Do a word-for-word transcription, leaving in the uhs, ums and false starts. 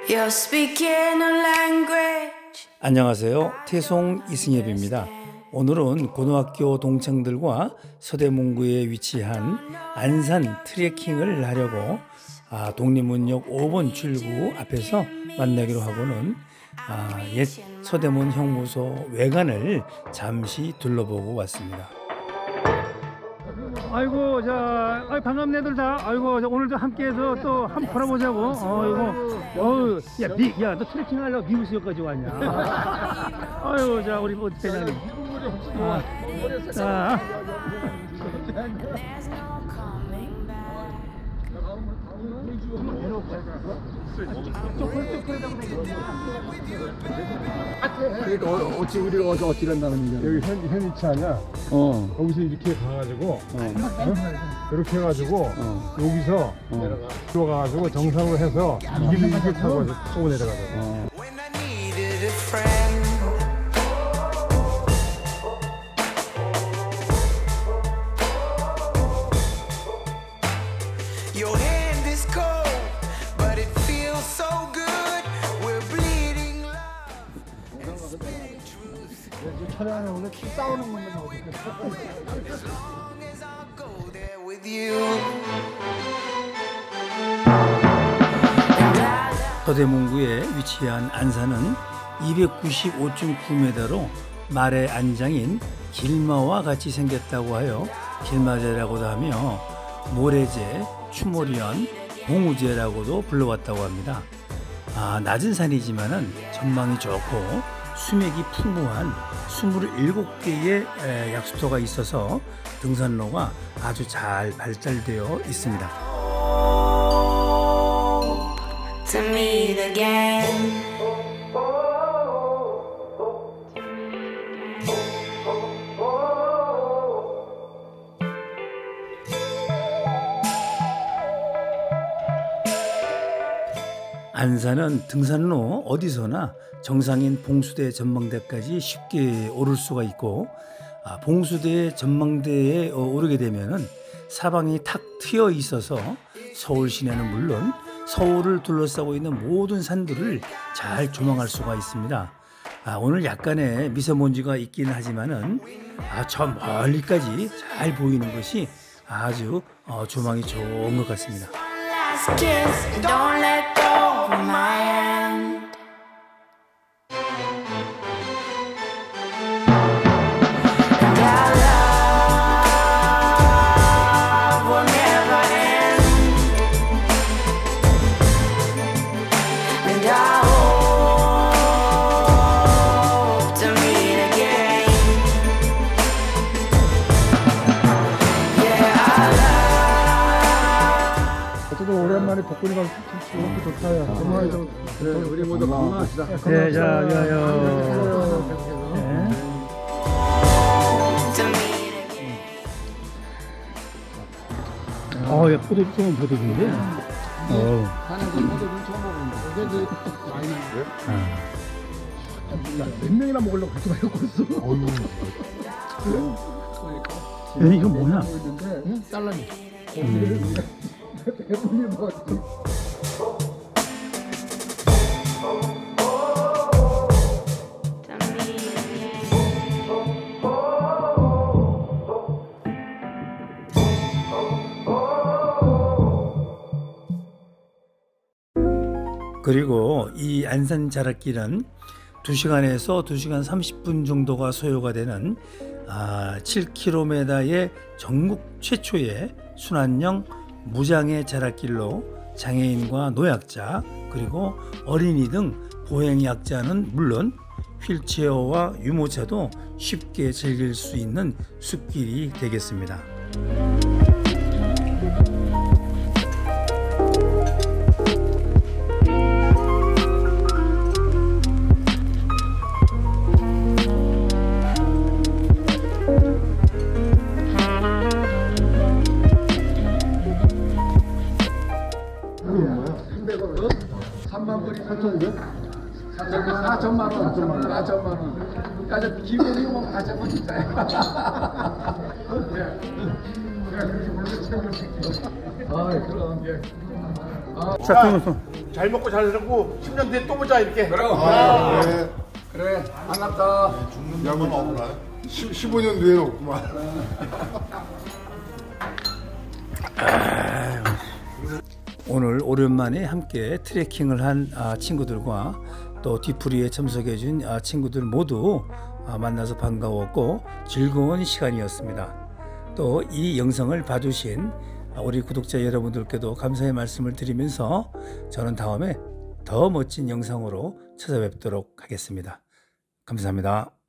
You're speaking a language. 안녕하세요. 태송 이승엽입니다. 오늘은 고등학교 동창들과 서대문구에 위치한 안산 트레킹을 하려고 아, 독립문역 오 번 출구 앞에서 만나기로 하고는 아, 옛 서대문 형무소 외관을 잠시 둘러보고 왔습니다. 아이고, 자, 아이, 반갑네들 다. 아이고, 자, 오늘 좀 함께해서 또 한 번 걸어보자고. 어, 이거, 어, 야, 미, 야, 너 트레킹 하려고 미국에서까지 왔냐? 아이고, 자, 우리 뭐 대장님. 아, 자. 어찌 우리가 어디 어찌 간다는 얘기야? 여기 현, 현위치 아니야? 어. 여기서 이렇게 가가지고 어. 어? 이렇게 해가지고 어. 여기서 어. 들어가가지고 정상으로 해서 이길 이길 타고 타고 내려가자고. 어. When I needed a friend. Your hand is cold, but it feels so good. We're bleeding love. 촬영하는 오늘 싸우는 것만 나오고. As long as I'll go there with you. 서대문구에 위치한 안산은 이백구십오 점 구 미터로 말의 안장인 길마와 같이 생겼다고 하여 길마제라고도 하며 모래제, 추모리연, 봉우제라고도 불러왔다고 합니다. 아, 낮은 산이지만은 전망이 좋고 수맥이 풍부한 이십칠 개의 약수터가 있어서 등산로가 아주 잘 발달되어 있습니다. To meet again. 안산은 등산로 어디서나 정상인 봉수대 전망대까지 쉽게 오를 수가 있고, 아, 봉수대 전망대에 오르게 되면은 사방이 탁 트여 있어서 서울 시내는 물론 서울을 둘러싸고 있는 모든 산들을 잘 조망할 수가 있습니다. 아, 오늘 약간의 미세먼지가 있긴 하지만은 아, 저 멀리까지 잘 보이는 것이 아주 어, 조망이 좋은 것 같습니다. Last kiss, don't let go of my hand. And our love will never end. And I hope to meet again. Yeah, our love. 어쨌든 오랜만에 복근이 가서 너무 좋다. 야. 정말 좀 그래, 우리 모두 건강합시다. 네, 자, 야, 야. 네. To meet again. 어, 야, 포도 좀 포도인데. 어. 하는 거 모두 좀 처음 먹는다. 이게 그 많이 몇 명이나 먹으려고 그렇게 많이 먹고 있어? 야, 이거 뭐야? 응? 살라미. 배불리 먹었지. To meet again. 그리고 이 안산 자락길은 두 시간에서 두 시간 삼십 분 정도가 소요가 되는 아, 칠 킬로미터의 전국 최초의 순환형 무장애 자락길로 장애인과 노약자 그리고 어린이 등 보행약자는 물론 휠체어와 유모차도 쉽게 즐길 수 있는 숲길이 되겠습니다. 삼만 불이면 사천만 원, 사천만 원. 야, 저 기본이 뭐 사천만 원짜리. 아, 그럼. 자, 그럼 잘 먹고 잘 살고 십 년 뒤에 또 보자 이렇게. 그래. 아, 그래. 그래. 반갑다. 죽는 건 없나? 십오 년 뒤에는 없구만. 오늘 오랜만에 함께 트레킹을 한 아, 친구들과 또 뒤풀이에 참석해 준 아, 친구들 모두 아, 만나서 반가웠고 즐거운 시간이었습니다. 또 이 영상을 봐주신 아, 우리 구독자 여러분들께도 감사의 말씀을 드리면서 저는 다음에 더 멋진 영상으로 찾아뵙도록 하겠습니다. 감사합니다.